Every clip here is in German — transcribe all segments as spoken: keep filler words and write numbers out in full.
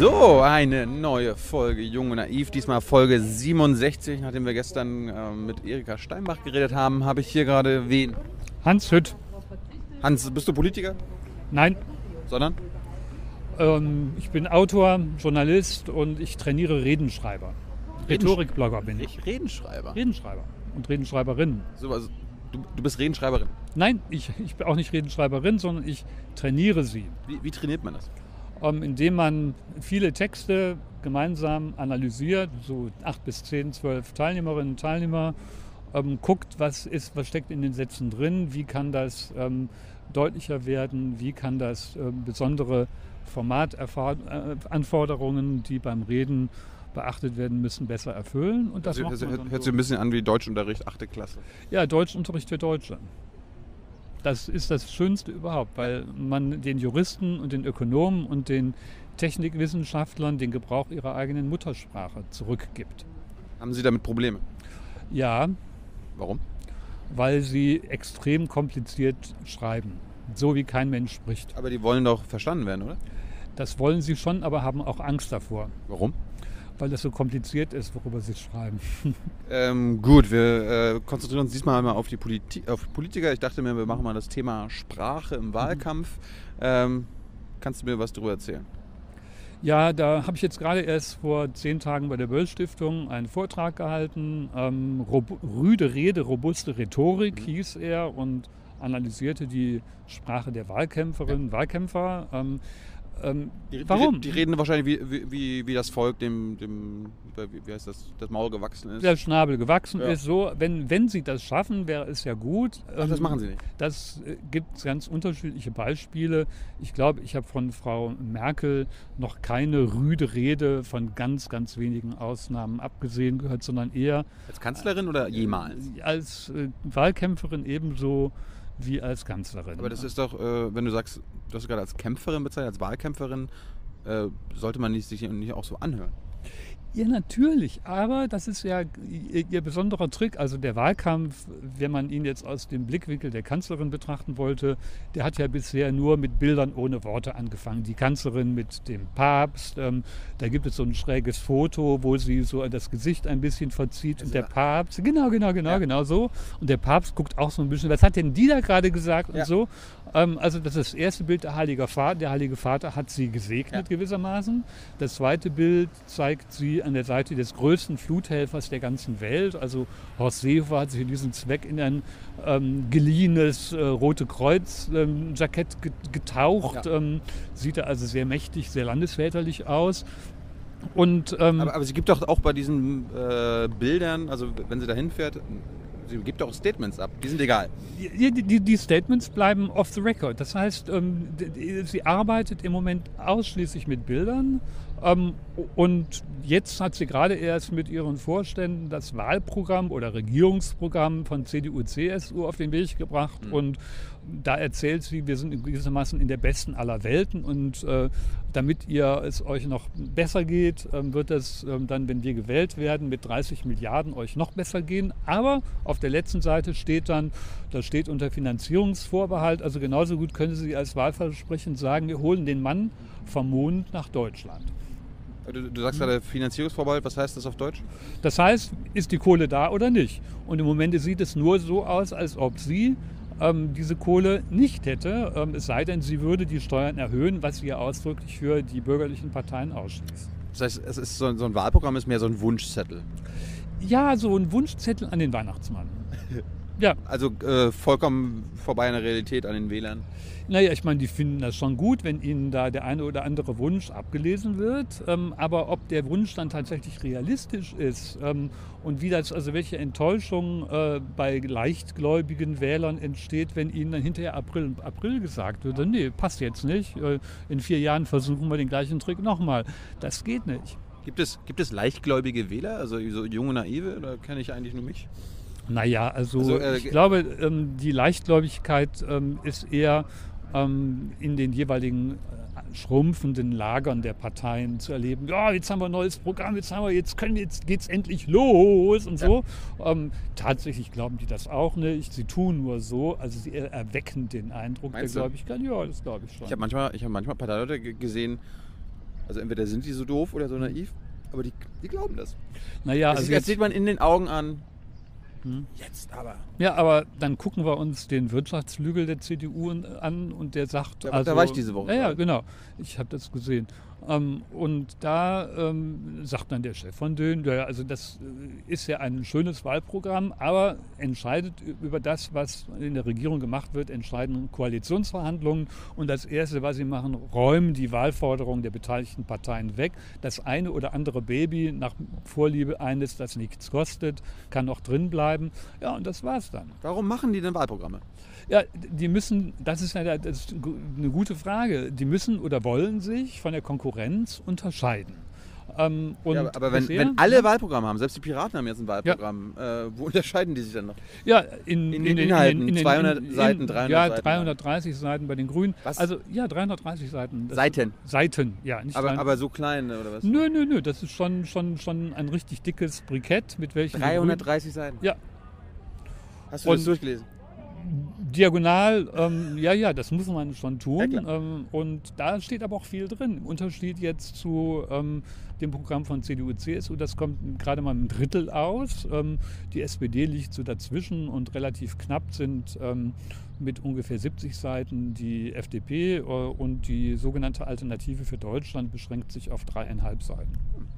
So, eine neue Folge Jung und Naiv, diesmal Folge siebenundsechzig. Nachdem wir gestern äh, mit Erika Steinbach geredet haben, habe ich hier gerade wen? Hans Hütt. Hans, bist du Politiker? Nein. Sondern? Ähm, ich bin Autor, Journalist und ich trainiere Redenschreiber. Rhetorikblogger bin ich. Redenschreiber? Redenschreiber und Redenschreiberin. So, also, du, du bist Redenschreiberin? Nein, ich, ich bin auch nicht Redenschreiberin, sondern ich trainiere sie. Wie, wie trainiert man das? Ähm, indem man viele Texte gemeinsam analysiert, so acht bis zehn, zwölf Teilnehmerinnen und Teilnehmer, ähm, guckt, was ist, was steckt in den Sätzen drin, wie kann das ähm, deutlicher werden, wie kann das ähm, besondere Formatanforderungen, die beim Reden beachtet werden müssen, besser erfüllen. Und das also, macht hört, man dann hört so. sich ein bisschen an wie Deutschunterricht, achte Klasse. Ja, Deutschunterricht für Deutsche. Das ist das Schönste überhaupt, weil man den Juristen und den Ökonomen und den Technikwissenschaftlern den Gebrauch ihrer eigenen Muttersprache zurückgibt. Haben Sie damit Probleme? Ja. Warum? Weil sie extrem kompliziert schreiben, so wie kein Mensch spricht. Aber die wollen doch verstanden werden, oder? Das wollen sie schon, aber haben auch Angst davor. Warum? Weil das so kompliziert ist, worüber sie schreiben. Ähm, gut, wir äh, konzentrieren uns diesmal mal auf die Politi- auf Politiker. Ich dachte mir, wir machen mal das Thema Sprache im Wahlkampf. Ähm, kannst du mir was darüber erzählen? Ja, da habe ich jetzt gerade erst vor zehn Tagen bei der Böll-Stiftung einen Vortrag gehalten. Ähm, Rob- Rüde Rede, robuste Rhetorik mhm. hieß er und analysierte die Sprache der Wahlkämpferinnen und ja. Wahlkämpfer. Ähm, Ähm, die, warum? Die, die reden wahrscheinlich, wie, wie, wie das Volk dem, dem wie, wie heißt das, das Maul gewachsen ist. Der Schnabel gewachsen ja. ist. So, wenn, wenn sie das schaffen, wäre es ja gut. Ach, das machen sie nicht? Das äh, gibt ganz unterschiedliche Beispiele. Ich glaube, ich habe von Frau Merkel noch keine rüde Rede von ganz, ganz wenigen Ausnahmen abgesehen gehört, sondern eher... Als Kanzlerin oder jemals? Als äh, Wahlkämpferin ebenso wie als Kanzlerin. Aber das ist doch, äh, wenn du sagst, du hast gerade als Kämpferin bezeichnet, als Wahlkämpferin, äh, sollte man nicht, sich nicht auch so anhören? Ja, natürlich, aber das ist ja ihr, ihr besonderer Trick. Also der Wahlkampf, wenn man ihn jetzt aus dem Blickwinkel der Kanzlerin betrachten wollte, der hat ja bisher nur mit Bildern ohne Worte angefangen. Die Kanzlerin mit dem Papst, ähm, da gibt es so ein schräges Foto, wo sie so das Gesicht ein bisschen verzieht also und der Papst, genau, genau, genau, ja. genau so. Und der Papst guckt auch so ein bisschen, was hat denn die da gerade gesagt und ja. so. Ähm, also das ist das erste Bild, der Heilige Vater. Der Heilige Vater hat sie gesegnet ja. gewissermaßen. Das zweite Bild zeigt sie an der Seite des größten Fluthelfers der ganzen Welt. Also Horst Seehofer hat sich in diesem Zweck in ein ähm, geliehenes äh, Rote Kreuz-Jackett ähm, getaucht. Ja. Ähm, sieht er also sehr mächtig, sehr landesväterlich aus. Und, ähm, aber, aber sie gibt doch auch bei diesen äh, Bildern, also wenn sie da hinfährt, sie gibt auch Statements ab, die sind egal. Die, die, die Statements bleiben off the record. Das heißt, ähm, die, sie arbeitet im Moment ausschließlich mit Bildern. Ähm, und jetzt hat sie gerade erst mit ihren Vorständen das Wahlprogramm oder Regierungsprogramm von C D U, C S U auf den Weg gebracht. Mhm. Und da erzählt sie, wir sind gewissermaßen in der besten aller Welten. Und äh, damit ihr es euch noch besser geht, äh, wird es äh, dann, wenn wir gewählt werden, mit dreißig Milliarden euch noch besser gehen. Aber auf der letzten Seite steht dann, da steht unter Finanzierungsvorbehalt, also genauso gut können Sie als Wahlversprechen sagen, wir holen den Mann vom Mond nach Deutschland. Du, du sagst gerade Finanzierungsvorbehalt, was heißt das auf Deutsch? Das heißt, ist die Kohle da oder nicht? Und im Moment sieht es nur so aus, als ob sie ähm, diese Kohle nicht hätte, ähm, es sei denn, sie würde die Steuern erhöhen, was sie ja ausdrücklich für die bürgerlichen Parteien ausschließt. Das heißt, es ist so, so ein Wahlprogramm ist mehr so ein Wunschzettel? Ja, so ein Wunschzettel an den Weihnachtsmann. Ja. Also äh, vollkommen vorbei an der Realität, an den Wählern? Naja, ich meine, die finden das schon gut, wenn ihnen da der eine oder andere Wunsch abgelesen wird. Ähm, aber ob der Wunsch dann tatsächlich realistisch ist ähm, und wie das, also welche Enttäuschung äh, bei leichtgläubigen Wählern entsteht, wenn ihnen dann hinterher April, April gesagt wird, nee, passt jetzt nicht. Äh, in vier Jahren versuchen wir den gleichen Trick nochmal. Das geht nicht. Gibt es, gibt es leichtgläubige Wähler, also so junge Naive, oder kenne ich eigentlich nur mich? Naja, also, also äh, ich glaube, ähm, die Leichtgläubigkeit ähm, ist eher ähm, in den jeweiligen äh, schrumpfenden Lagern der Parteien zu erleben. Ja, jetzt haben wir ein neues Programm, jetzt haben wir, jetzt können wir, jetzt geht's endlich los und so. Ja. Ähm, tatsächlich glauben die das auch nicht. Sie tun nur so, also sie erwecken den Eindruck Meinst der du? Gläubigkeit. Ja, das glaube ich schon. Ich habe manchmal, ich habe manchmal Parteileute g- gesehen, Also entweder sind die so doof oder so naiv, aber die, die glauben das. Naja, das, also das jetzt, sieht man in den Augen an. Hm. Jetzt aber. Ja, aber dann gucken wir uns den Wirtschaftsflügel der C D U an und der sagt... Ja, also, da war ich diese Woche. Ja, ja, genau. Ich habe das gesehen. Ähm, und da ähm, sagt dann der Chef von denen, ja, also das ist ja ein schönes Wahlprogramm, aber entscheidet über das, was in der Regierung gemacht wird, entscheiden Koalitionsverhandlungen. Und das Erste, was sie machen, räumen die Wahlforderungen der beteiligten Parteien weg. Das eine oder andere Baby nach Vorliebe eines, das nichts kostet, kann noch drin bleiben. Ja, und das war's dann. Warum machen die denn Wahlprogramme? Ja, die müssen, das ist, ja, das ist eine gute Frage, die müssen oder wollen sich von der Konkurrenz unterscheiden. Ähm, und ja, aber wenn, bisher, wenn alle Wahlprogramme haben, selbst die Piraten haben jetzt ein Wahlprogramm, ja. äh, wo unterscheiden die sich dann noch? Ja, in, in, in den Inhalten, in, in, in, zweihundert in, Seiten, dreihundert ja, Seiten. dreihundertdreißig Seiten bei den Grünen. Was? Also, ja, dreihundertdreißig Seiten. Das Seiten? Seiten, ja. Nicht aber, rein, aber so klein, oder was? Nö, nö, nö, das ist schon, schon, schon ein richtig dickes Brikett, mit welchem... dreihundertdreißig Seiten? Ja. Hast du und, das durchgelesen? Diagonal, ähm, ja, ja, das muss man schon tun. Ja, ähm, und da steht aber auch viel drin. Im Unterschied jetzt zu ähm, dem Programm von C D U, C S U, das kommt gerade mal ein Drittel aus. Ähm, die S P D liegt so dazwischen und relativ knapp sind ähm, mit ungefähr siebzig Seiten die F D P äh, und die sogenannte Alternative für Deutschland beschränkt sich auf dreieinhalb Seiten.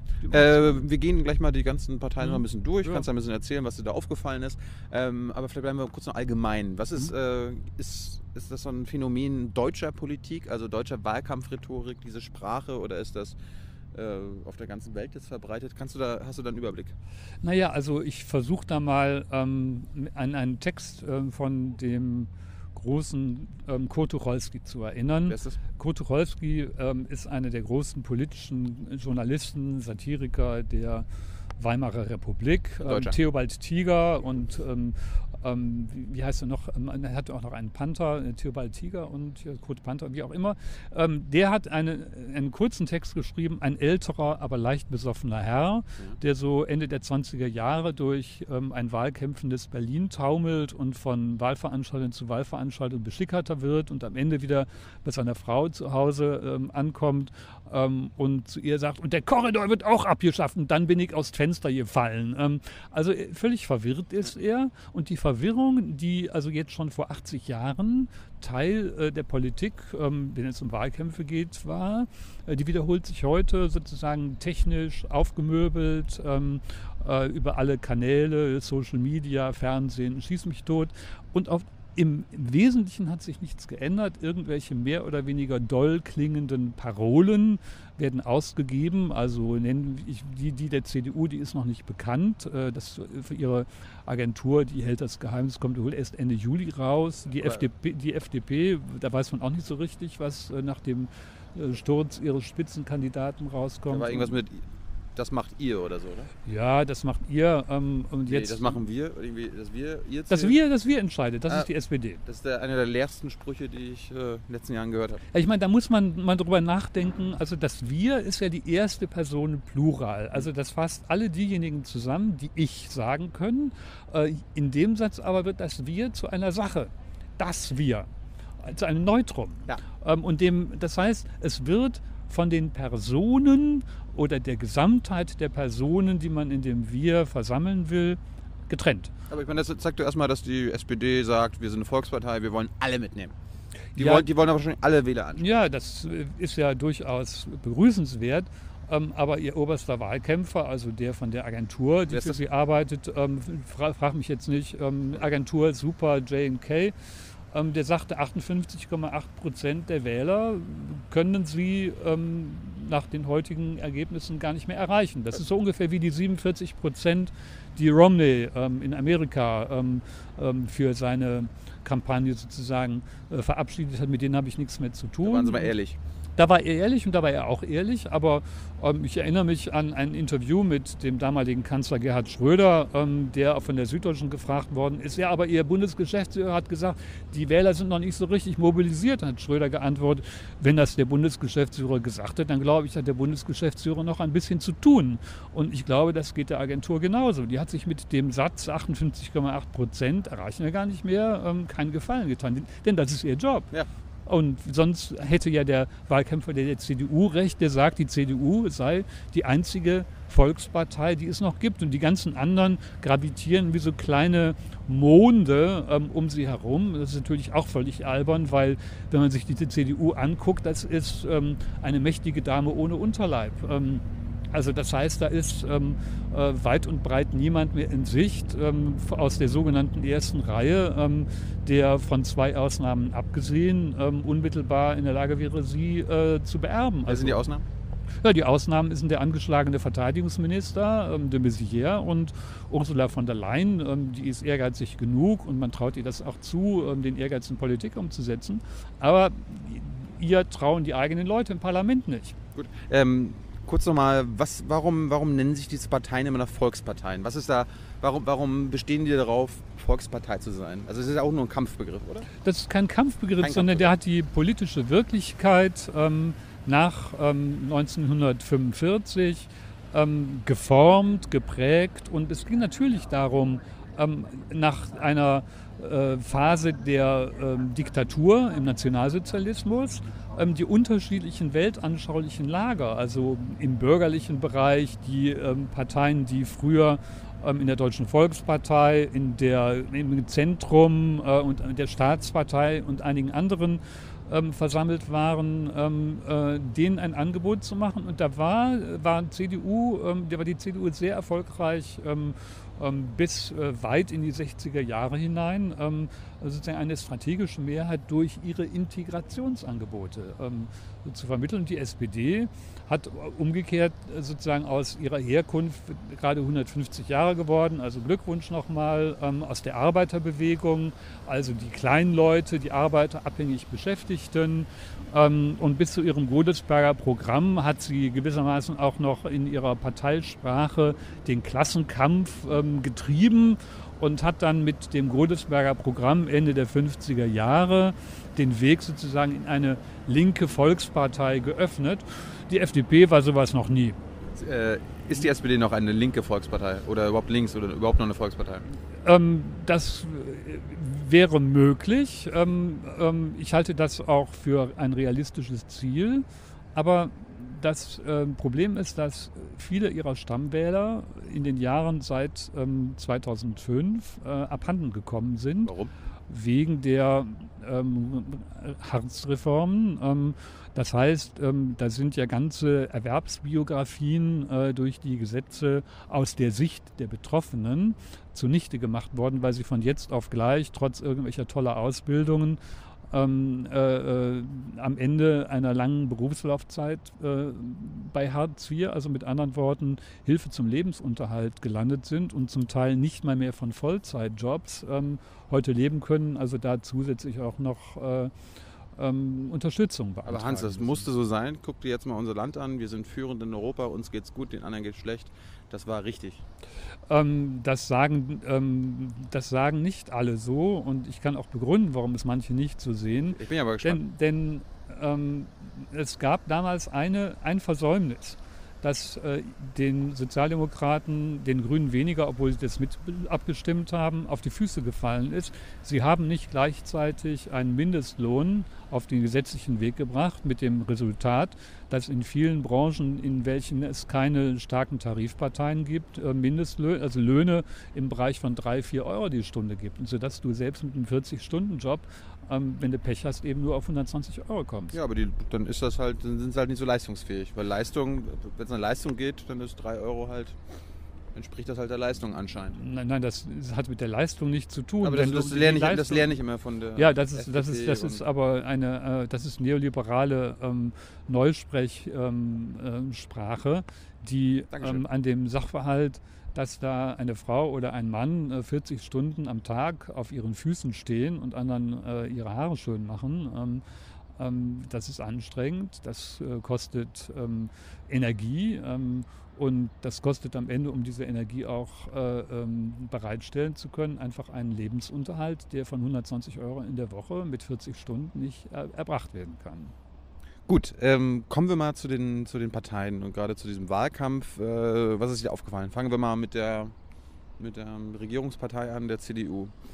Äh, wir gehen gleich mal die ganzen Parteien Mhm. noch ein bisschen durch. Ja. Kannst du ein bisschen erzählen, was dir da aufgefallen ist. Ähm, aber vielleicht bleiben wir kurz noch allgemein. Was ist, Mhm. äh, ist, ist das so ein Phänomen deutscher Politik, also deutscher Wahlkampfrhetorik, diese Sprache, oder ist das äh, auf der ganzen Welt jetzt verbreitet? Kannst du da, hast du da einen Überblick? Naja, also ich versuche da mal ähm, an einen Text ähm, von dem großen ähm, Kurt Tucholsky zu erinnern. Wer ist das? Kurt Tucholsky ähm, ist einer der großen politischen Journalisten, Satiriker der Weimarer Republik. Ähm, Theobald Tiger und ähm, ähm, wie, wie heißt er noch? Ähm, er hatte auch noch einen Panther, äh, Theobald Tiger und ja, Kurt Panther, wie auch immer. Ähm, der hat eine, einen kurzen Text geschrieben, ein älterer, aber leicht besoffener Herr, Mhm. der so Ende der zwanziger Jahre durch ähm, ein wahlkämpfendes Berlin taumelt und von Wahlveranstaltung zu Wahlveranstaltung beschickerter wird und am Ende wieder bei seiner Frau zu Hause ähm, ankommt ähm, und zu ihr sagt, und der Korridor wird auch abgeschafft und dann bin ich aus Fenster gefallen. Ähm, also äh, völlig verwirrt ist er und die Verwirrung, die also jetzt schon vor achtzig Jahren Teil äh, der Politik, ähm, wenn es um Wahlkämpfe geht, war, äh, die wiederholt sich heute sozusagen technisch aufgemöbelt ähm, äh, über alle Kanäle, Social Media, Fernsehen, schieß mich tot und auf Im, Im Wesentlichen hat sich nichts geändert. Irgendwelche mehr oder weniger doll klingenden Parolen werden ausgegeben. Also nennen ich die, die der C D U, die ist noch nicht bekannt. Das für ihre Agentur, die hält das Geheimnis, kommt wohl erst Ende Juli raus. Die F D P, die F D P, da weiß man auch nicht so richtig, was nach dem Sturz ihres Spitzenkandidaten rauskommt. Da war irgendwas mit, das macht ihr oder so, oder? Ja, das macht ihr. Ähm, und nee, jetzt, das machen wir. Irgendwie, das wir, ihr das wir, das wir entscheidet. Das ah, ist die S P D. Das ist der, einer der leersten Sprüche, die ich äh, in den letzten Jahren gehört habe. Ja, ich meine, da muss man mal drüber nachdenken. Also das Wir ist ja die erste Person Plural. Also das fasst alle diejenigen zusammen, die ich sagen können. Äh, in dem Satz aber wird das Wir zu einer Sache. Das Wir. Zu einem Neutrum. Ja. Ähm, und dem, das heißt, es wird von den Personen oder der Gesamtheit der Personen, die man in dem Wir versammeln will, getrennt. Aber ich meine, das zeigt doch erstmal, dass die S P D sagt, wir sind eine Volkspartei, wir wollen alle mitnehmen. Die, ja, wollen, die wollen aber wahrscheinlich alle Wähler anschauen. Ja, das ist ja durchaus begrüßenswert. Ähm, aber ihr oberster Wahlkämpfer, also der von der Agentur, die für sie arbeitet, ähm, fra- frag mich jetzt nicht, ähm, Agentur Super J und K, ähm, der sagte, achtundfünfzig Komma acht Prozent der Wähler können sie ähm, nach den heutigen Ergebnissen gar nicht mehr erreichen. Das ist so ungefähr wie die siebenundvierzig Prozent, die Romney ähm, in Amerika ähm, ähm, für seine Kampagne sozusagen äh, verabschiedet hat. Mit denen habe ich nichts mehr zu tun. Da waren sie mal ehrlich. Da war er ehrlich und da war er auch ehrlich, aber ähm, ich erinnere mich an ein Interview mit dem damaligen Kanzler Gerhard Schröder, ähm, der von der Süddeutschen gefragt worden ist. Ja, aber Ihr Bundesgeschäftsführer hat gesagt, die Wähler sind noch nicht so richtig mobilisiert, hat Schröder geantwortet. Wenn das der Bundesgeschäftsführer gesagt hat, dann glaube ich, hat der Bundesgeschäftsführer noch ein bisschen zu tun. Und ich glaube, das geht der Agentur genauso. Die hat sich mit dem Satz achtundfünfzig Komma acht Prozent erreichen wir gar nicht mehr, ähm, keinen Gefallen getan. Denn das ist ihr Job. Ja. Und sonst hätte ja der Wahlkämpfer der C D U recht, der sagt, die C D U sei die einzige Volkspartei, die es noch gibt. Und die ganzen anderen gravitieren wie so kleine Monde ähm, um sie herum. Das ist natürlich auch völlig albern, weil wenn man sich die C D U anguckt, das ist ähm, eine mächtige Dame ohne Unterleib. Ähm, Also das heißt, da ist ähm, äh, weit und breit niemand mehr in Sicht ähm, aus der sogenannten ersten Reihe, ähm, der von zwei Ausnahmen abgesehen ähm, unmittelbar in der Lage wäre, sie äh, zu beerben. Wer sind die Ausnahmen? Ja, die Ausnahmen sind der angeschlagene Verteidigungsminister ähm, de Maizière und Ursula von der Leyen. Ähm, die ist ehrgeizig genug und man traut ihr das auch zu, ähm, den Ehrgeiz in Politik umzusetzen. Aber ihr trauen die eigenen Leute im Parlament nicht. Gut. Ähm Kurz nochmal, was, warum, warum nennen sich diese Parteien immer noch Volksparteien? Was ist da, warum, warum bestehen die darauf, Volkspartei zu sein? Also es ist ja auch nur ein Kampfbegriff, oder? Das ist kein Kampfbegriff, Kein sondern Kampfbegriff. der hat die politische Wirklichkeit ähm, nach ähm, neunzehnhundertfünfundvierzig ähm, geformt, geprägt. Und es ging natürlich darum, ähm, nach einer äh, Phase der ähm, Diktatur im Nationalsozialismus ähm, die unterschiedlichen weltanschaulichen Lager, also im bürgerlichen Bereich die ähm, Parteien, die früher ähm, in der Deutschen Volkspartei, in der, im Zentrum äh, und der Staatspartei und einigen anderen ähm, versammelt waren, ähm, äh, denen ein Angebot zu machen. Und da war, war, C D U, ähm, da war die C D U sehr erfolgreich, ähm, ähm, bis äh, weit in die sechziger Jahre hinein, ähm, sozusagen eine strategische Mehrheit durch ihre Integrationsangebote ähm, zu vermitteln. Und die S P D hat umgekehrt äh, sozusagen aus ihrer Herkunft gerade hundertfünfzig Jahre geworden, also Glückwunsch nochmal, ähm, aus der Arbeiterbewegung, also die kleinen Leute, die Arbeiter abhängig Beschäftigten. Ähm, und bis zu ihrem Godesberger Programm hat sie gewissermaßen auch noch in ihrer Parteisprache den Klassenkampf ähm, getrieben und hat dann mit dem Godesberger Programm Ende der fünfziger Jahre den Weg sozusagen in eine linke Volkspartei geöffnet. Die F D P war sowas noch nie. Äh, ist die S P D noch eine linke Volkspartei oder überhaupt links oder überhaupt noch eine Volkspartei? Ähm, das wäre möglich. Ähm, ähm, ich halte das auch für ein realistisches Ziel. Aber das äh, Problem ist, dass viele ihrer Stammwähler in den Jahren seit ähm, zweitausendfünf äh, abhanden gekommen sind. Warum? Wegen der ähm, Hartz-Reformen. Ähm, das heißt, ähm, da sind ja ganze Erwerbsbiografien äh, durch die Gesetze aus der Sicht der Betroffenen zunichte gemacht worden, weil sie von jetzt auf gleich, trotz irgendwelcher toller Ausbildungen, Ähm, äh, äh, am Ende einer langen Berufslaufzeit äh, bei Hartz vier, also mit anderen Worten Hilfe zum Lebensunterhalt gelandet sind und zum Teil nicht mal mehr von Vollzeitjobs ähm, heute leben können, also da zusätzlich auch noch äh, ähm, Unterstützung beantragen. Aber Hans, das musste so sein. Guck dir jetzt mal unser Land an. Wir sind führend in Europa, uns geht's gut, den anderen geht's schlecht. Das war richtig. Ähm, das, sagen, ähm, das sagen nicht alle so und ich kann auch begründen, warum es manche nicht so sehen. Ich bin aber gespannt. Denn, denn ähm, es gab damals eine, ein Versäumnis, das äh, den Sozialdemokraten, den Grünen weniger, obwohl sie das mit abgestimmt haben, auf die Füße gefallen ist. Sie haben nicht gleichzeitig einen Mindestlohn auf den gesetzlichen Weg gebracht, mit dem Resultat, dass in vielen Branchen, in welchen es keine starken Tarifparteien gibt, äh, Mindestlöhne, also Löhne im Bereich von drei, vier Euro die Stunde gibt. Und sodass du selbst mit einem vierzig-Stunden-Job, ähm, wenn du Pech hast, eben nur auf hundertzwanzig Euro kommst. Ja, aber die, dann ist das halt, dann sind sie halt nicht so leistungsfähig. Weil Leistung, wenn es eine Leistung geht, dann ist drei Euro halt, entspricht das halt der Leistung anscheinend. Nein, nein, das hat mit der Leistung nichts zu tun. Aber das, Wenn das, du lerne ich, die das Leistung- lerne ich immer von der Ja, das ist, das F D P ist, das ist und- aber eine, äh, das ist neoliberale ähm, Neusprechsprache, ähm, ähm, Sprache, die Dankeschön. ähm, an dem Sachverhalt, dass da eine Frau oder ein Mann äh, vierzig Stunden am Tag auf ihren Füßen stehen und anderen äh, ihre Haare schön machen, ähm, ähm, das ist anstrengend, das äh, kostet ähm, Energie. Ähm, Und das kostet am Ende, um diese Energie auch äh, ähm, bereitstellen zu können, einfach einen Lebensunterhalt, der von hundertzwanzig Euro in der Woche mit vierzig Stunden nicht er, erbracht werden kann. Gut, ähm, kommen wir mal zu den, zu den Parteien und gerade zu diesem Wahlkampf. Äh, was ist dir aufgefallen? Fangen wir mal mit der, mit der Regierungspartei an, der C D U.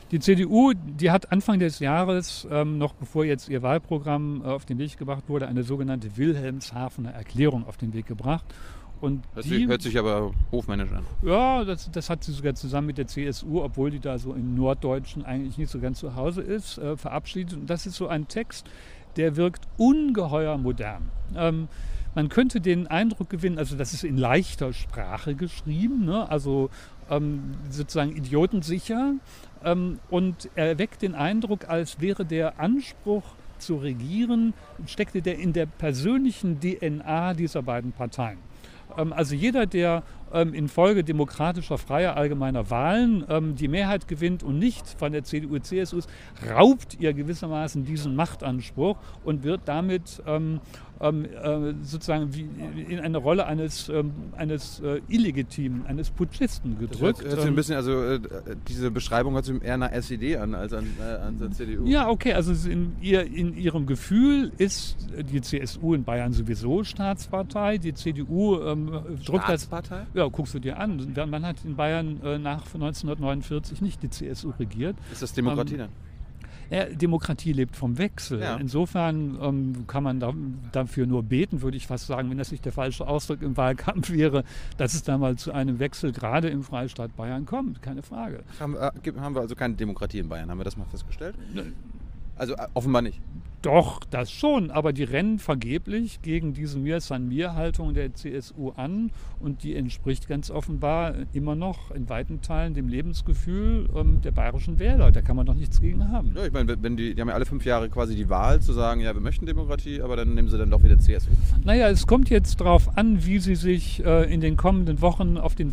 Die C D U, die hat Anfang des Jahres, ähm, noch bevor jetzt ihr Wahlprogramm äh, auf den Weg gebracht wurde, eine sogenannte Wilhelmshavener Erklärung auf den Weg gebracht. Und hört, die, sich, hört sich aber hofmännisch an. Ja, das, das hat sie sogar zusammen mit der C S U, obwohl die da so im Norddeutschen eigentlich nicht so ganz zu Hause ist, äh, verabschiedet. Und das ist so ein Text, der wirkt ungeheuer modern. Ähm, man könnte den Eindruck gewinnen, also das ist in leichter Sprache geschrieben, ne? Also ähm, sozusagen idiotensicher. Ähm, und er weckt den Eindruck, als wäre der Anspruch zu regieren, steckte der in der persönlichen D N A dieser beiden Parteien. Ähm, also jeder, der ähm, infolge demokratischer, freier, allgemeiner Wahlen ähm, die Mehrheit gewinnt und nicht von der C D U, C S U ist, raubt ihr gewissermaßen diesen Machtanspruch und wird damit ähm, ähm, äh, sozusagen wie in eine Rolle eines, ähm, eines äh, Illegitimen, eines Putschisten gedrückt. Das hört, hört sich ein bisschen, also äh, diese Beschreibung hört sich eher nach S E D an als an, äh, an der C D U. Ja, okay, also in, ihr, in ihrem Gefühl ist die C S U in Bayern sowieso Staatspartei, die C D U ähm, drückt das. Staatspartei? Ja, guckst du dir an. Man hat in Bayern äh, nach neunzehnhundertneunundvierzig nicht die C S U regiert. Ist das Demokratie ähm, dann? Ja, Demokratie lebt vom Wechsel. Ja. Insofern ähm, kann man da, dafür nur beten, würde ich fast sagen, wenn das nicht der falsche Ausdruck im Wahlkampf wäre, dass es da mal zu einem Wechsel gerade im Freistaat Bayern kommt, keine Frage. Haben, äh, haben wir also keine Demokratie in Bayern, haben wir das mal festgestellt? Also äh, offenbar nicht. Doch, das schon, aber die rennen vergeblich gegen diese Mir-San-Mir-Haltung der C S U an und die entspricht ganz offenbar immer noch in weiten Teilen dem Lebensgefühl ähm, der bayerischen Wähler. Da kann man doch nichts gegen haben. Ja, ich meine, wenn die, die haben ja alle fünf Jahre quasi die Wahl zu sagen, ja, wir möchten Demokratie, aber dann nehmen sie dann doch wieder C S U. Naja, es kommt jetzt darauf an, wie sie sich äh, in den kommenden Wochen auf den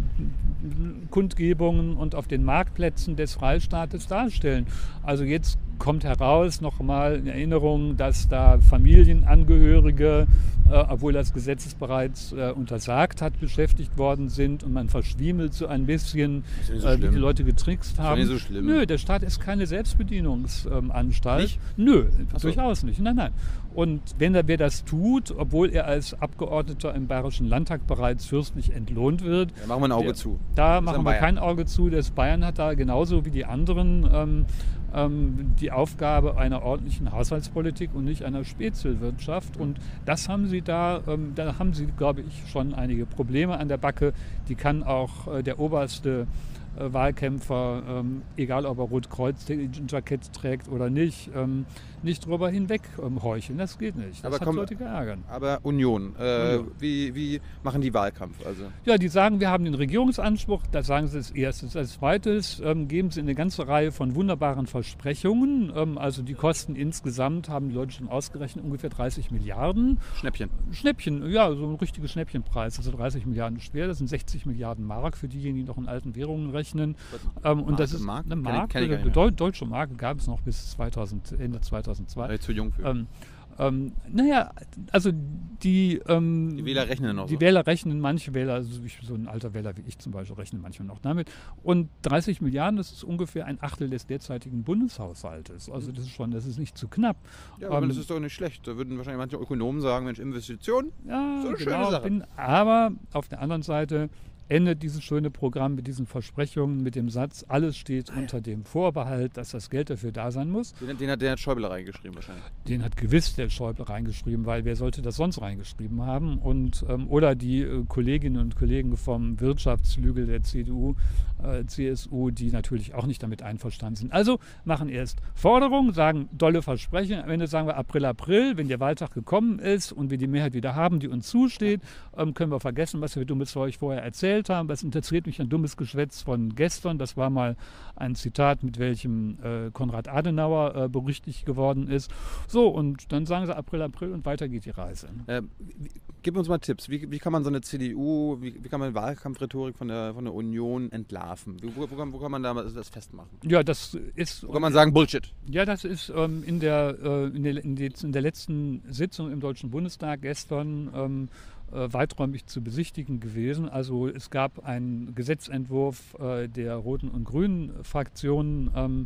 Wahlkundgebungen und auf den Marktplätzen des Freistaates darstellen. Also jetzt kommt heraus, nochmal in Erinnerung, dass da Familienangehörige, äh, obwohl das Gesetz es bereits äh, untersagt hat, beschäftigt worden sind und man verschwiemelt so ein bisschen, so äh, wie die Leute getrickst haben. Ist ja nicht so schlimm. Nö, der Staat ist keine Selbstbedienungsanstalt. Nicht? Nö, Ach so. durchaus nicht. Nein, nein. Und wenn er, wer das tut, obwohl er als Abgeordneter im Bayerischen Landtag bereits fürstlich entlohnt wird, Da machen wir ein Auge der, zu. Da Das ist machen in wir Bayern. kein Auge zu. Das Bayern hat da genauso wie die anderen ähm, ähm, die Aufgabe einer ordentlichen Haushaltspolitik und nicht einer Spezialwirtschaft. Und das haben sie da, ähm, da haben sie, glaube ich, schon einige Probleme an der Backe. Die kann auch äh, der oberste äh, Wahlkämpfer, ähm, egal ob er Rotkreuz-Jackett trägt oder nicht, ähm, nicht drüber hinweg ähm, heucheln. Das geht nicht. Das Aber hat komm, Leute geärgert. Aber Union, äh, Union. Wie, wie machen die Wahlkampf? Also Ja, die sagen, wir haben den Regierungsanspruch, das sagen sie als erstes. Als zweites ähm, geben sie eine ganze Reihe von wunderbaren Versprechungen. Ähm, also die Kosten insgesamt, haben die Leute schon ausgerechnet, ungefähr dreißig Milliarden. Schnäppchen. Schnäppchen, ja, so ein richtiger Schnäppchenpreis. Also dreißig Milliarden schwer, das sind sechzig Milliarden Mark für diejenigen, die noch in alten Währungen rechnen. Ähm, und das ist Mark? eine Kenn ich- Mark, kenn ich gar eine nicht mehr. Deu- deutsche Marke gab es noch bis zweitausend, Ende zweitausendzwei. War ich zu jung für. Ähm, ähm, naja, also die, ähm, Die Wähler rechnen noch die so. Wähler rechnen, manche Wähler, also ich, so ein alter Wähler wie ich zum Beispiel, rechnen manchmal noch damit. Und dreißig Milliarden, das ist ungefähr ein Achtel des derzeitigen Bundeshaushaltes. Also das ist schon, das ist nicht zu knapp. Ja, aber Ähm, das ist doch nicht schlecht. Da würden wahrscheinlich manche Ökonomen sagen, Mensch, Investition, Ja, so eine schöne genau. Sache. Bin, aber auf der anderen Seite endet dieses schöne Programm mit diesen Versprechungen, mit dem Satz, alles steht unter dem Vorbehalt, dass das Geld dafür da sein muss. Den, den, hat, den hat Schäuble reingeschrieben wahrscheinlich. Den hat gewiss der Schäuble reingeschrieben, weil wer sollte das sonst reingeschrieben haben? Und, ähm, oder die äh, Kolleginnen und Kollegen vom Wirtschaftsflügel der C D U, äh, C S U, die natürlich auch nicht damit einverstanden sind. Also machen erst Forderungen, sagen dolle Versprechen. Am Ende sagen wir April, April, wenn der Wahltag gekommen ist und wir die Mehrheit wieder haben, die uns zusteht, ähm, können wir vergessen, was wir dummes Zeug vorher erzählt haben. Das interessiert mich ein dummes Geschwätz von gestern. Das war mal ein Zitat, mit welchem äh, Konrad Adenauer äh, berüchtigt geworden ist. So, und dann sagen sie April, April und weiter geht die Reise. Äh, wie, gib uns mal Tipps. Wie, wie kann man so eine C D U, wie, wie kann man Wahlkampfrhetorik von der, von der Union entlarven? Wo, wo, kann, wo kann man da das festmachen? Ja, das ist. Wo kann man sagen, Bullshit? Ja, das ist ähm, in, der, äh, in, der, in, der, in der letzten Sitzung im Deutschen Bundestag gestern ähm, äh, weiträumig zu besichtigen gewesen. Also es gab einen Gesetzentwurf äh, der roten und grünen Fraktionen, ähm,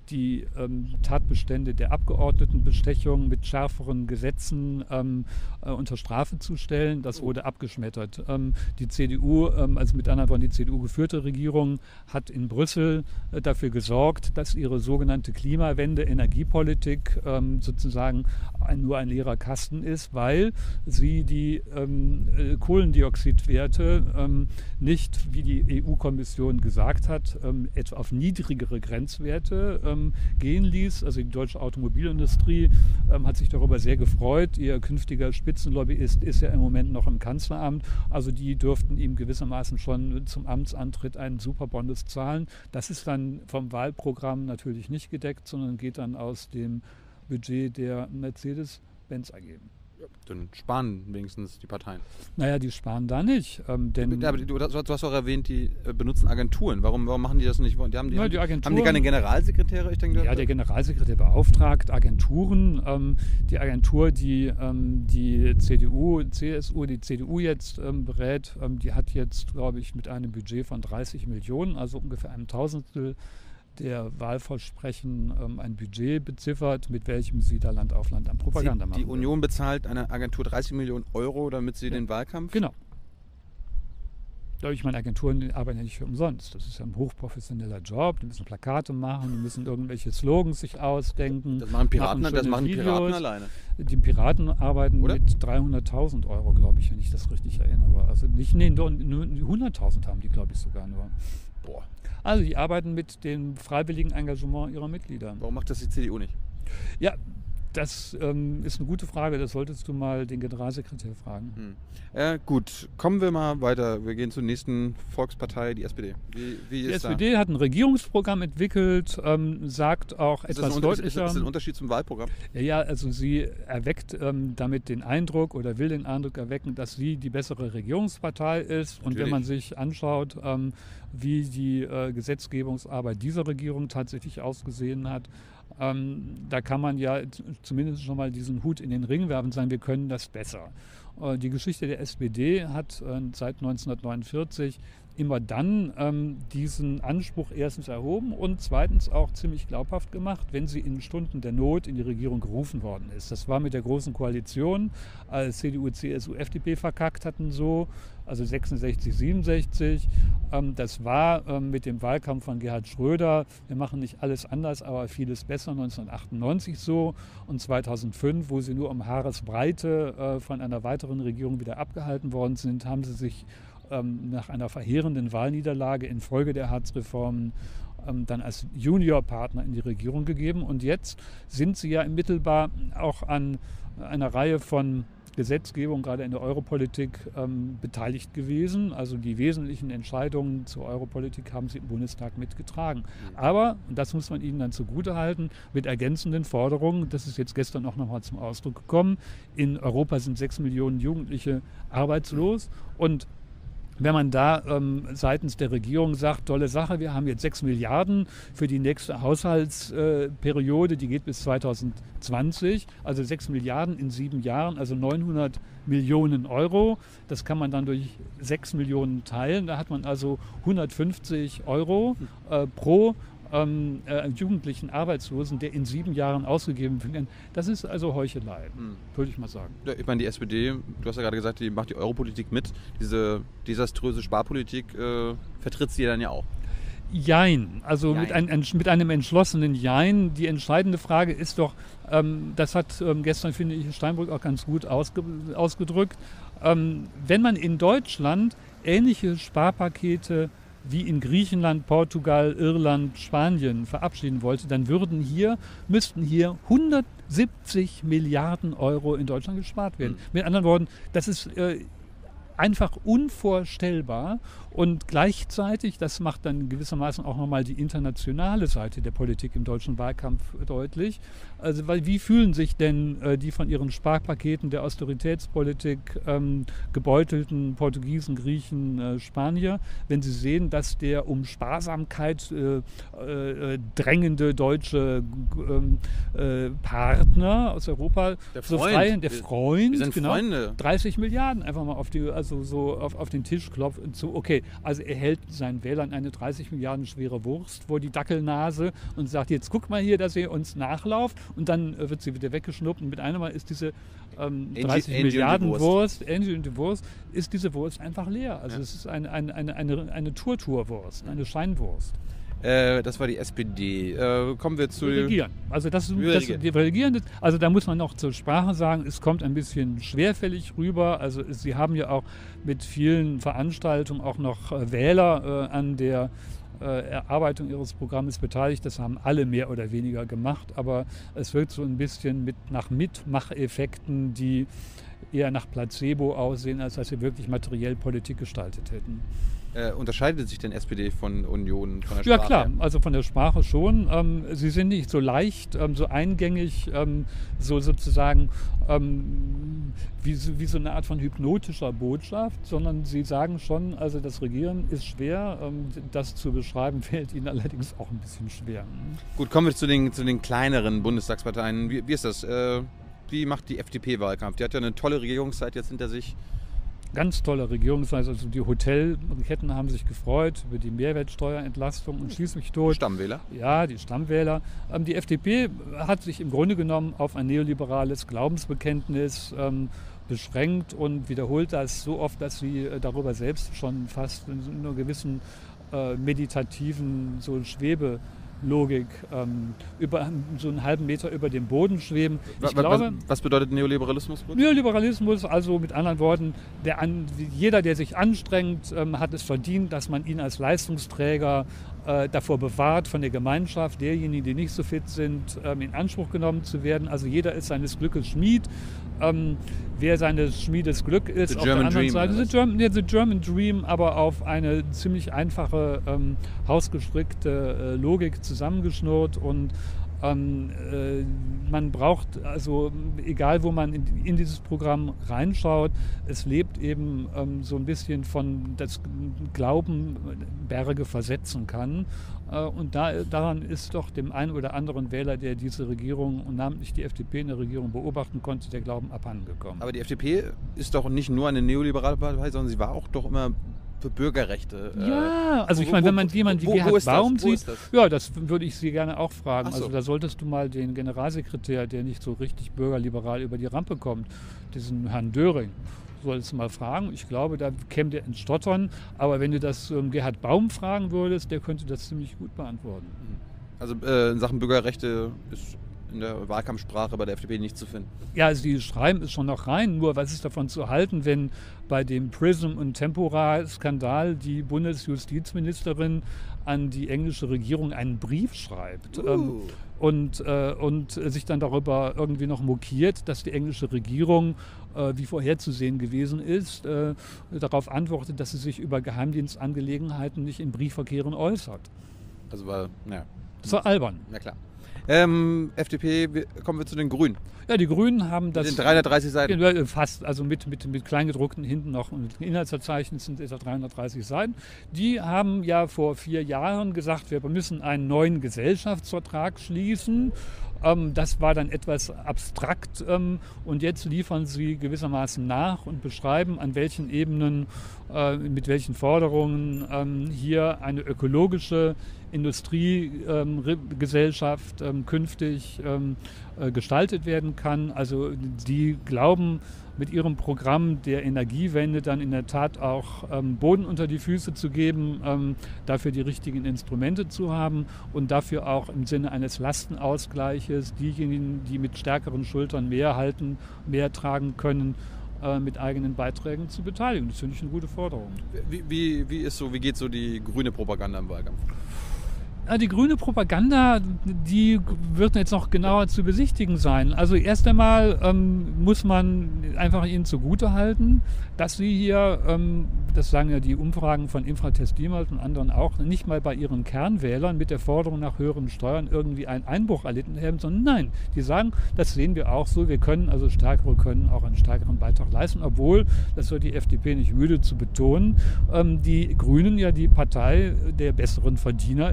die ähm, Tatbestände der Abgeordnetenbestechung mit schärferen Gesetzen ähm, äh, unter Strafe zu stellen. Das wurde abgeschmettert. Ähm, die C D U, ähm, also mit anderen Worten die C D U geführte Regierung, hat in Brüssel äh, dafür gesorgt, dass ihre sogenannte Klimawende, Energiepolitik ähm, sozusagen ein, nur ein leerer Kasten ist, weil sie die ähm, äh, Kohlendioxidwerte ähm, nicht, wie die E U-Kommission gesagt hat, ähm, etwa auf niedrigere Grenzwerte ähm, gehen ließ. Also die deutsche Automobilindustrie ähm, hat sich darüber sehr gefreut. Ihr künftiger Spitzenlobbyist ist ja im Moment noch im Kanzleramt. Also die dürften ihm gewissermaßen schon zum Amtsantritt einen Superbonus zahlen. Das ist dann vom Wahlprogramm natürlich nicht gedeckt, sondern geht dann aus dem Budget der Mercedes-Benz A G. Dann sparen wenigstens die Parteien. Naja, die sparen da nicht. Ähm, denn Aber du, du hast auch erwähnt, die äh, benutzen Agenturen. Warum, warum machen die das nicht? Die haben, die, ja, die haben, haben die keine Generalsekretäre? Ich denke, ja, der Generalsekretär beauftragt Agenturen. Ähm, die Agentur, die ähm, die C D U, C S U, die C D U jetzt ähm, berät, ähm, die hat jetzt, glaube ich, mit einem Budget von dreißig Millionen, also ungefähr einem Tausendstel der Wahlversprechen ähm, ein Budget beziffert, mit welchem sie da Land auf Land an Propaganda sie, machen. Die Union will. bezahlt einer Agentur dreißig Millionen Euro, damit sie ja. den Wahlkampf... Genau. Ich meine, Agenturen arbeiten ja nicht für umsonst. Das ist ja ein hochprofessioneller Job. Die müssen Plakate machen, die müssen irgendwelche Slogans sich ausdenken. Das machen Piraten, machen das machen Videos. Piraten alleine. Die Piraten arbeiten Oder? mit dreihunderttausend Euro, glaube ich, wenn ich das richtig erinnere. Also nicht, nee, nur hunderttausend haben die, glaube ich, sogar nur. Boah. Also die arbeiten mit dem freiwilligen Engagement ihrer Mitglieder. Warum macht das die C D U nicht? Ja, das ähm, ist eine gute Frage. Das solltest du mal den Generalsekretär fragen. Hm. Äh, gut, kommen wir mal weiter. Wir gehen zur nächsten Volkspartei, die S P D. Wie, wie ist die S P D da? hat ein Regierungsprogramm entwickelt, ähm, sagt auch ist etwas das deutlicher. Ist das ein Unterschied zum Wahlprogramm? Ja, ja, also sie erweckt ähm, damit den Eindruck oder will den Eindruck erwecken, dass sie die bessere Regierungspartei ist. Natürlich. Und wenn man sich anschaut, ähm, wie die äh, Gesetzgebungsarbeit dieser Regierung tatsächlich ausgesehen hat, Ähm, da kann man ja zumindest schon mal diesen Hut in den Ring werfen und sagen, wir können das besser. Äh, die Geschichte der S P D hat äh, seit neunzehnhundertneunundvierzig immer dann ähm, diesen Anspruch erstens erhoben und zweitens auch ziemlich glaubhaft gemacht, wenn sie in Stunden der Not in die Regierung gerufen worden ist. Das war mit der Großen Koalition, als C D U, C S U, F D P verkackt hatten so, also sechsundsechzig, siebenundsechzig. Ähm, das war ähm, mit dem Wahlkampf von Gerhard Schröder, wir machen nicht alles anders, aber vieles besser, neunzehnhundertachtundneunzig so und zweitausendfünf, wo sie nur um Haaresbreite äh, von einer weiteren Regierung wieder abgehalten worden sind, haben sie sich ähm, nach einer verheerenden Wahlniederlage infolge der Hartz-Reformen ähm, dann als Juniorpartner in die Regierung gegeben. Und jetzt sind sie ja mittelbar auch an einer Reihe von Gesetzgebung, gerade in der Europolitik, ähm, beteiligt gewesen. Also die wesentlichen Entscheidungen zur Europolitik haben sie im Bundestag mitgetragen. Aber, und das muss man ihnen dann zugutehalten, mit ergänzenden Forderungen, das ist jetzt gestern auch nochmal zum Ausdruck gekommen, in Europa sind sechs Millionen Jugendliche arbeitslos und wenn man da ähm, seitens der Regierung sagt, tolle Sache, wir haben jetzt sechs Milliarden für die nächste Haushaltsperiode, äh, die geht bis zweitausendzwanzig, also sechs Milliarden in sieben Jahren, also neunhundert Millionen Euro. Das kann man dann durch sechs Millionen teilen. Da hat man also hundertfünfzig Euro äh, pro Ähm, äh, jugendlichen Arbeitslosen, der in sieben Jahren ausgegeben wird. Das ist also Heuchelei, hm. würde ich mal sagen. Ja, ich meine, die S P D, du hast ja gerade gesagt, die macht die Europolitik mit. Diese desaströse Sparpolitik äh, vertritt sie dann ja auch. Jein, also Jein. Mit, ein, mit einem entschlossenen Jein. Die entscheidende Frage ist doch, ähm, das hat ähm, gestern, finde ich, Steinbrück auch ganz gut ausge, ausgedrückt, ähm, wenn man in Deutschland ähnliche Sparpakete wie in Griechenland, Portugal, Irland, Spanien verabschieden wollte, dann würden hier, müssten hier hundertsiebzig Milliarden Euro in Deutschland gespart werden. Mhm. Mit anderen Worten, das ist äh, einfach unvorstellbar und gleichzeitig, das macht dann gewissermaßen auch nochmal die internationale Seite der Politik im deutschen Wahlkampf deutlich. Also weil, wie fühlen sich denn äh, die von ihren Sparpaketen der Austeritätspolitik ähm, gebeutelten Portugiesen, Griechen, äh, Spanier, wenn sie sehen, dass der um Sparsamkeit äh, äh, drängende deutsche äh, Partner aus Europa, der so Freund, frei, der Freund, wir sind genau, Freunde. dreißig Milliarden einfach mal auf die, also so, so auf, auf den Tisch klopft und so, okay, also er hält seinen Wählern eine dreißig Milliarden schwere Wurst vor die Dackelnase und sagt, jetzt guck mal hier, dass ihr uns nachlauft, und dann äh, wird sie wieder weggeschnuppt und mit einem Mal ist diese ähm, dreißig Angie, Milliarden Angie Wurst, Angie und die Wurst, ist diese Wurst einfach leer. Also ja. es ist eine, eine, eine, eine, eine Turturwurst, eine Scheinwurst. Äh, das war die S P D. Äh, kommen wir zu... Wir regieren. Also das, Wir das, regieren. die regieren, also da muss man noch zur Sprache sagen, es kommt ein bisschen schwerfällig rüber. Also sie haben ja auch mit vielen Veranstaltungen auch noch äh, Wähler äh, an der äh, Erarbeitung ihres Programmes beteiligt. Das haben alle mehr oder weniger gemacht, aber es wirkt so ein bisschen mit, nach Mitmacheffekten, die eher nach Placebo aussehen, als dass sie wirklich materiell Politik gestaltet hätten. Äh, unterscheidet sich denn S P D von Union, von der Ja Sprache klar, her? also von der Sprache schon. Ähm, sie sind nicht so leicht, ähm, so eingängig, ähm, so sozusagen ähm, wie, so- wie so eine Art von hypnotischer Botschaft, sondern sie sagen schon, also das Regieren ist schwer, ähm, das zu beschreiben fällt ihnen allerdings auch ein bisschen schwer. Gut, kommen wir zu den, zu den kleineren Bundestagsparteien. Wie, wie ist das? Äh, wie macht die F D P Wahlkampf? Die hat ja eine tolle Regierungszeit jetzt hinter sich. Ganz tolle Regierungsweise, also die Hotelketten haben sich gefreut über die Mehrwertsteuerentlastung und schieß mich tot. Stammwähler. Ja, die Stammwähler. Ähm, die F D P hat sich im Grunde genommen auf ein neoliberales Glaubensbekenntnis ähm, beschränkt und wiederholt das so oft, dass sie äh, darüber selbst schon fast in so einer gewissen äh, meditativen so Schwebelogik ähm, über so einen halben Meter über dem Boden schweben. Ich Wa- wa- glaube, was, was bedeutet Neoliberalismus? Gut? Neoliberalismus, also mit anderen Worten, der an, jeder, der sich anstrengt, ähm, hat es verdient, dass man ihn als Leistungsträger äh, davor bewahrt, von der Gemeinschaft, derjenigen, die nicht so fit sind, ähm, in Anspruch genommen zu werden. Also jeder ist seines Glückes Schmied. Ähm, wer seines Schmiedes Glück ist, The auf der German anderen Dream, Seite, oder the German, ja, the German Dream, aber auf eine ziemlich einfache, ähm, hausgestrickte äh, Logik zusammengeschnurrt und Ähm, äh, man braucht, also egal wo man in, in dieses Programm reinschaut, es lebt eben ähm, so ein bisschen von das Glauben, Berge versetzen kann. Äh, und da, daran ist doch dem einen oder anderen Wähler, der diese Regierung und namentlich die F D P in der Regierung beobachten konnte, der Glauben abhandengekommen. Aber die F D P ist doch nicht nur eine neoliberale Partei, sondern sie war auch doch immer für Bürgerrechte. äh, Ja, also ich wo- meine, wo- wenn man jemanden wie wo- wo Gerhard ist das? Baum Wo sieht, ist das? ja, das würde ich Sie gerne auch fragen. Ach so. Also da solltest du mal den Generalsekretär, der nicht so richtig bürgerliberal über die Rampe kommt, diesen Herrn Döring, solltest du mal fragen. Ich glaube, da käme der ins Stottern. Aber wenn du das ähm, Gerhard Baum fragen würdest, der könnte das ziemlich gut beantworten. Also äh, in Sachen Bürgerrechte ist in der Wahlkampfsprache bei der F D P nicht zu finden. Ja, also die schreiben es schon noch rein, nur was ist davon zu halten, wenn bei dem Prism- und Tempora-Skandal die Bundesjustizministerin an die englische Regierung einen Brief schreibt ähm, Uh. und, äh, und sich dann darüber irgendwie noch mokiert, dass die englische Regierung, äh, wie vorherzusehen gewesen ist, äh, darauf antwortet, dass sie sich über Geheimdienstangelegenheiten nicht in Briefverkehren äußert. Also war, naja, Das war albern. na klar. Ähm, F D P, wir, kommen wir zu den Grünen. Ja, die Grünen haben das... Mit den dreihundertdreißig Seiten. Ja, fast, also mit, mit, mit Kleingedruckten hinten noch und Inhaltsverzeichnis sind etwa dreihundertdreißig Seiten. Die haben ja vor vier Jahren gesagt, wir müssen einen neuen Gesellschaftsvertrag schließen. Ähm, das war dann etwas abstrakt ähm, und jetzt liefern sie gewissermaßen nach und beschreiben, an welchen Ebenen, äh, mit welchen Forderungen ähm, hier eine ökologische Industriegesellschaft ähm, ähm, künftig ähm, äh, gestaltet werden kann. Also die glauben mit ihrem Programm der Energiewende dann in der Tat auch ähm, Boden unter die Füße zu geben, ähm, dafür die richtigen Instrumente zu haben und dafür auch im Sinne eines Lastenausgleiches diejenigen, die mit stärkeren Schultern mehr halten, mehr tragen können, äh, mit eigenen Beiträgen zu beteiligen. Das finde ich eine gute Forderung. Wie, wie, wie, ist so, wie geht so die grüne Propaganda im Wahlkampf? Ja, die grüne Propaganda, die wird jetzt noch genauer zu besichtigen sein. Also erst einmal ähm, muss man einfach ihnen zugutehalten, dass sie hier, ähm, das sagen ja die Umfragen von Infratest Diemals und anderen auch, nicht mal bei ihren Kernwählern mit der Forderung nach höheren Steuern irgendwie einen Einbruch erlitten haben, sondern nein, die sagen, das sehen wir auch so, wir können also Stärkere können auch einen stärkeren Beitrag leisten, obwohl, das wird die F D P nicht müde zu betonen, ähm, die Grünen ja die Partei der besseren Verdiener ist. Das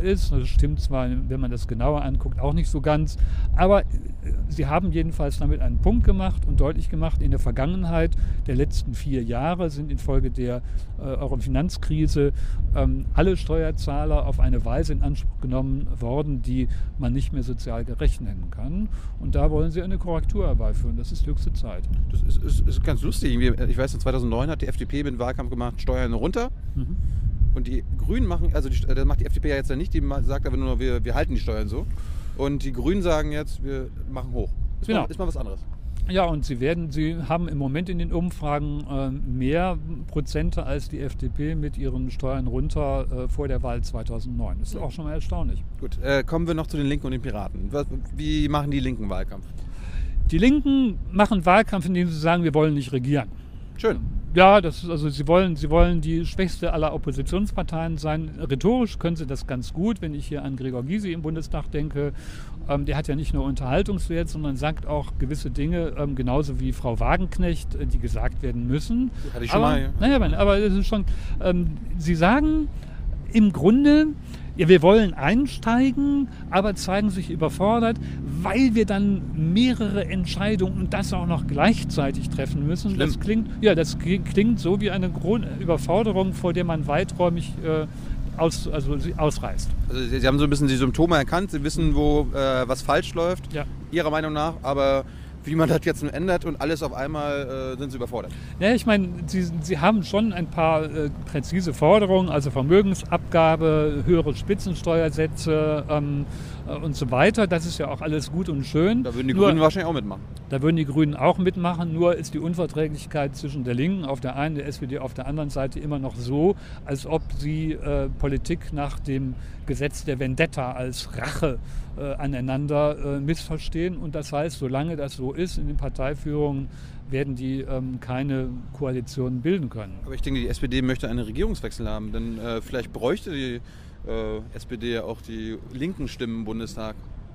Das stimmt zwar, wenn man das genauer anguckt, auch nicht so ganz. Aber äh, sie haben jedenfalls damit einen Punkt gemacht und deutlich gemacht, in der Vergangenheit der letzten vier Jahre sind infolge der äh, Euro-Finanzkrise ähm, alle Steuerzahler auf eine Weise in Anspruch genommen worden, die man nicht mehr sozial gerecht nennen kann. Und da wollen sie eine Korrektur herbeiführen. Das ist höchste Zeit. Das ist, ist, ist ganz lustig. Ich weiß, zweitausendneun hat die F D P mit dem Wahlkampf gemacht, Steuern runter. Mhm. Und die Grünen machen, also die, das macht die F D P ja jetzt ja nicht, die sagt aber nur, wir, wir halten die Steuern so. Und die Grünen sagen jetzt, wir machen hoch. Ist, genau. mal, ist mal was anderes. Ja, und sie werden, sie haben im Moment in den Umfragen äh, mehr Prozente als die F D P mit ihren Steuern runter äh, vor der Wahl zweitausendneun. Das ist auch schon mal erstaunlich. Gut, äh, kommen wir noch zu den Linken und den Piraten. Was, wie machen die Linken Wahlkampf? Die Linken machen Wahlkampf, indem sie sagen, wir wollen nicht regieren. Schön. Ja, das ist, also sie wollen, sie wollen die schwächste aller Oppositionsparteien sein. Rhetorisch können sie das ganz gut, wenn ich hier an Gregor Gysi im Bundestag denke. Ähm, der hat ja nicht nur Unterhaltungswert, sondern sagt auch gewisse Dinge, ähm, genauso wie Frau Wagenknecht, äh, die gesagt werden müssen. Die hatte ich schon aber, mal. Ja. Naja, aber es ist schon, ähm, sie sagen im Grunde, ja, wir wollen einsteigen, aber zeigen sich überfordert, weil wir dann mehrere Entscheidungen und das auch noch gleichzeitig treffen müssen. Schlimm. Das klingt, ja, das klingt so wie eine Überforderung, vor der man weiträumig äh, aus, also ausreißt. Also Sie, Sie haben so ein bisschen die Symptome erkannt, Sie wissen, wo äh, was falsch läuft, ja. Ihrer Meinung nach, aber wie man das jetzt nun ändert und alles auf einmal äh, sind Sie überfordert. Ja, ich meine, Sie, Sie haben schon ein paar äh, präzise Forderungen, also Vermögensabgabe, höhere Spitzensteuersätze ähm, äh, und so weiter. Das ist ja auch alles gut und schön. Da würden die nur, Grünen wahrscheinlich auch mitmachen. Da würden die Grünen auch mitmachen, nur ist die Unverträglichkeit zwischen der Linken auf der einen, der S P D auf der anderen Seite immer noch so, als ob sie äh, Politik nach dem Gesetz der Vendetta als Rache äh, aneinander äh, missverstehen. Und das heißt, solange das so ist in den Parteiführungen, werden die ähm, keine Koalitionen bilden können. Aber ich denke, die S P D möchte einen Regierungswechsel haben, denn äh, vielleicht bräuchte die äh, S P D ja auch die linken Stimmen im Bundestag.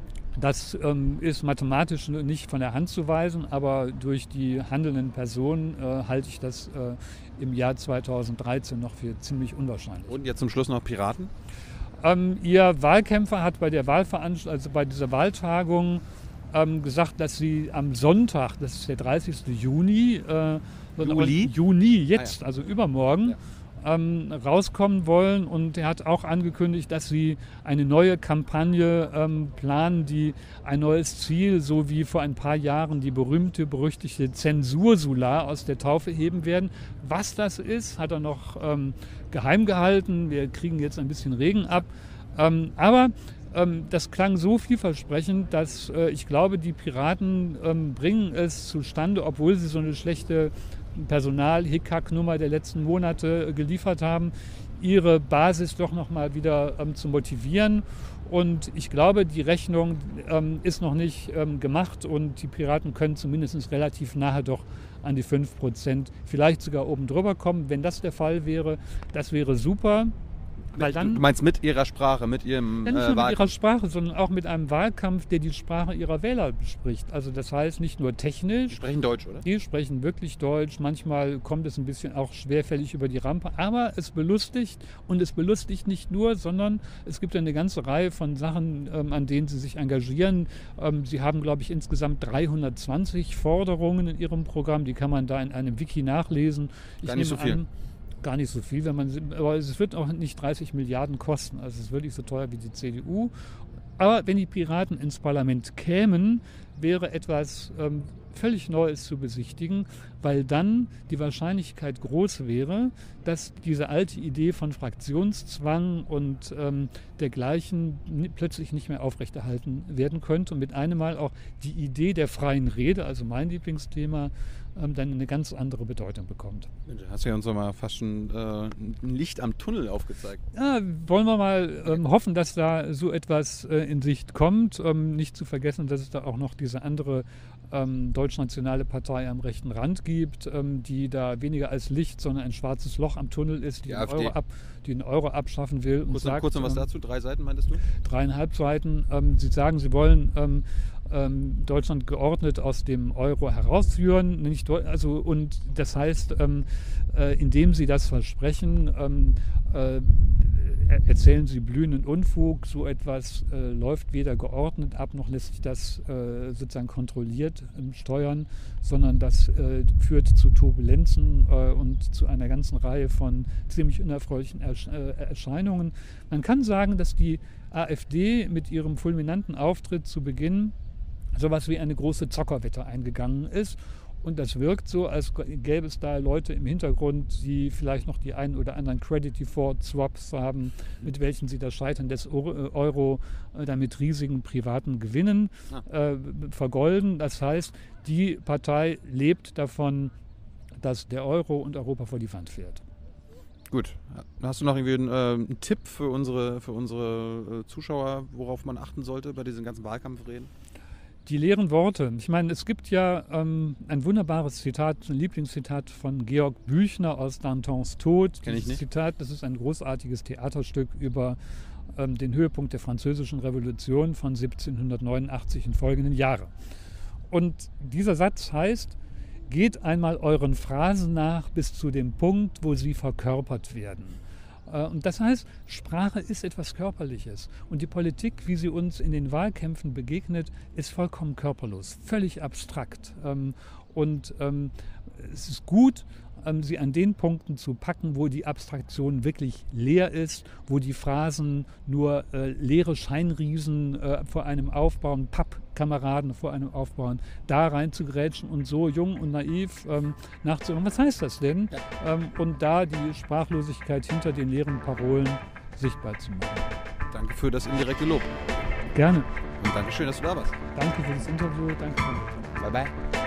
Das ähm, ist mathematisch nicht von der Hand zu weisen, aber durch die handelnden Personen äh, halte ich das äh, im Jahr zweitausenddreizehn noch für ziemlich unwahrscheinlich. Und jetzt zum Schluss noch Piraten? Ähm, ihr Wahlkämpfer hat bei der Wahlveranstaltung, also bei dieser Wahltagung ähm, gesagt, dass sie am Sonntag, das ist der dreißigsten Juni, äh, Juli? Juni jetzt, ah, ja. also übermorgen, ja. ähm, rauskommen wollen. Und er hat auch angekündigt, dass sie eine neue Kampagne ähm, planen, die ein neues Ziel, so wie vor ein paar Jahren die berühmte, berüchtigte Zensursula aus der Taufe heben werden. Was das ist, hat er noch ähm, geheim gehalten. Wir kriegen jetzt ein bisschen Regen ab. Ähm, aber ähm, das klang so vielversprechend, dass äh, ich glaube, die Piraten ähm, bringen es zustande, obwohl sie so eine schlechte Personal-Hickhack-Nummer der letzten Monate äh, geliefert haben, ihre Basis doch noch mal wieder ähm, zu motivieren. Und ich glaube, die Rechnung ähm, ist noch nicht ähm, gemacht und die Piraten können zumindest relativ nahe doch an die fünf Prozent, vielleicht sogar oben drüber kommen. Wenn das der Fall wäre, das wäre super. Weil dann, du meinst mit ihrer Sprache, mit ihrem ja, nicht äh, nur mit Wahlkampf? ihrer Sprache, sondern auch mit einem Wahlkampf, der die Sprache ihrer Wähler bespricht. Also das heißt nicht nur technisch. Die sprechen Deutsch, oder? Die sprechen wirklich Deutsch. Manchmal kommt es ein bisschen auch schwerfällig über die Rampe. Aber es belustigt. Und es belustigt nicht nur, sondern es gibt eine ganze Reihe von Sachen, ähm, an denen sie sich engagieren. Ähm, sie haben, glaube ich, insgesamt dreihundertzwanzig Forderungen in ihrem Programm. Die kann man da in einem Wiki nachlesen. Ich Gar nicht so viel. An, Gar nicht so viel, wenn man, aber es wird auch nicht dreißig Milliarden kosten. Also es ist wirklich so teuer wie die C D U. Aber wenn die Piraten ins Parlament kämen, wäre etwas ähm, völlig Neues zu besichtigen, weil dann die Wahrscheinlichkeit groß wäre, dass diese alte Idee von Fraktionszwang und ähm, dergleichen plötzlich nicht mehr aufrechterhalten werden könnte und mit einem Mal auch die Idee der freien Rede, also mein Lieblingsthema, ähm, dann eine ganz andere Bedeutung bekommt. Du hast ja uns noch mal fast schon äh, ein Licht am Tunnel aufgezeigt. Ja, wollen wir mal ähm, hoffen, dass da so etwas äh, in Sicht kommt. Ähm, nicht zu vergessen, dass es da auch noch diese andere ähm, deutschnationale Partei am rechten Rand gibt, ähm, die da weniger als Licht, sondern ein schwarzes Loch am Tunnel ist, die, Die den, AfD. Euro ab, die den Euro abschaffen will. Und Kurz, sagt, kurz noch was ähm, dazu, drei Seiten meintest du? Dreieinhalb Seiten. Ähm, sie sagen, sie wollen ähm, ähm, Deutschland geordnet aus dem Euro herausführen. Nicht, also, und das heißt, ähm, äh, indem sie das versprechen, ähm, äh, erzählen sie blühenden Unfug. So etwas äh, läuft weder geordnet ab, noch lässt sich das äh, sozusagen kontrolliert ähm, steuern, sondern das äh, führt zu Turbulenzen äh, und zu einer ganzen Reihe von ziemlich unerfreulichen Ersch äh, Erscheinungen. Man kann sagen, dass die AfD mit ihrem fulminanten Auftritt zu Beginn sowas wie eine große Zockerwette eingegangen ist. Und das wirkt so, als gäbe es da Leute im Hintergrund, die vielleicht noch die einen oder anderen Credit Default Swaps haben, mit welchen sie das Scheitern des Euro äh, dann mit riesigen privaten Gewinnen äh, vergolden. Das heißt, die Partei lebt davon, dass der Euro und Europa vor die Wand fährt. Gut. Hast du noch irgendwie einen, äh, einen Tipp für unsere, für unsere äh, Zuschauer, worauf man achten sollte bei diesen ganzen Wahlkampfreden? Die leeren Worte. Ich meine, es gibt ja ähm, ein wunderbares Zitat, ein Lieblingszitat von Georg Büchner aus Dantons Tod. Kenn ich nicht. Zitat, das ist ein großartiges Theaterstück über ähm, den Höhepunkt der Französischen Revolution von siebzehnhundertneunundachtzig in folgenden Jahren. Und dieser Satz heißt: Geht einmal euren Phrasen nach bis zu dem Punkt, wo sie verkörpert werden. Und das heißt, Sprache ist etwas Körperliches. Und die Politik, wie sie uns in den Wahlkämpfen begegnet, ist vollkommen körperlos, völlig abstrakt. Und es ist gut, sie an den Punkten zu packen, wo die Abstraktion wirklich leer ist, wo die Phrasen nur äh, leere Scheinriesen äh, vor einem aufbauen, Pappkameraden vor einem aufbauen, da rein zu grätschen und so jung und naiv ähm, nachzuhören. Was heißt das denn? Ja. Ähm, und da die Sprachlosigkeit hinter den leeren Parolen sichtbar zu machen. Danke für das indirekte Lob. Gerne. Und danke schön, dass du da warst. Danke für das Interview. Danke. Bye bye.